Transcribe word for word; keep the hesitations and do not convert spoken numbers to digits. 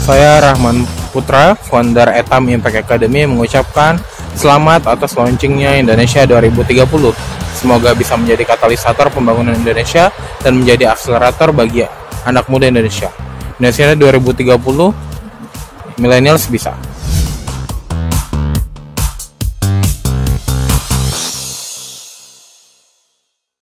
Saya Rahman Putra, founder Etam Impact Academy, mengucapkan selamat atas launchingnya Indonesia dua ribu tiga puluh. Semoga bisa menjadi katalisator pembangunan Indonesia dan menjadi akselerator bagi anak muda Indonesia. Indonesia dua ribu tiga puluh, millennials bisa.